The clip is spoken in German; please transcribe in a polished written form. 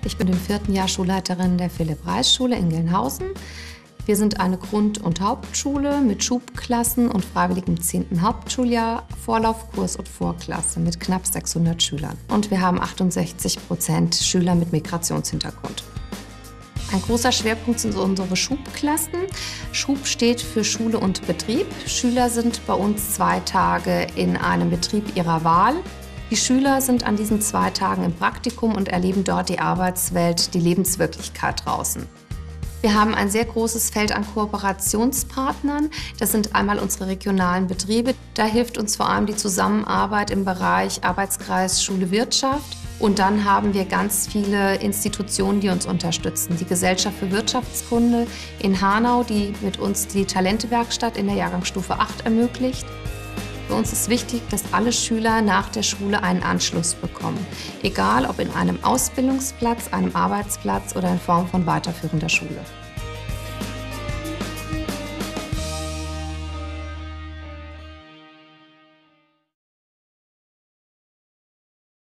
Ich bin im 4. Jahr Schulleiterin der Philipp-Reis-Schule in Gelnhausen. Wir sind eine Grund- und Hauptschule mit Schubklassen und freiwilligem 10. Hauptschuljahr, Vorlaufkurs und Vorklasse mit knapp 600 Schülern. Und wir haben 68% Schüler mit Migrationshintergrund. Ein großer Schwerpunkt sind unsere Schubklassen. Schub steht für Schule und Betrieb. Schüler sind bei uns 2 Tage in einem Betrieb ihrer Wahl. Die Schüler sind an diesen 2 Tagen im Praktikum und erleben dort die Arbeitswelt, die Lebenswirklichkeit draußen. Wir haben ein sehr großes Feld an Kooperationspartnern. Das sind einmal unsere regionalen Betriebe. Da hilft uns vor allem die Zusammenarbeit im Bereich Arbeitskreis Schule-Wirtschaft. Und dann haben wir ganz viele Institutionen, die uns unterstützen. Die Gesellschaft für Wirtschaftskunde in Hanau, die mit uns die Talentewerkstatt in der Jahrgangsstufe 8 ermöglicht. Für uns ist wichtig, dass alle Schüler nach der Schule einen Anschluss bekommen. Egal ob in einem Ausbildungsplatz, einem Arbeitsplatz oder in Form von weiterführender Schule.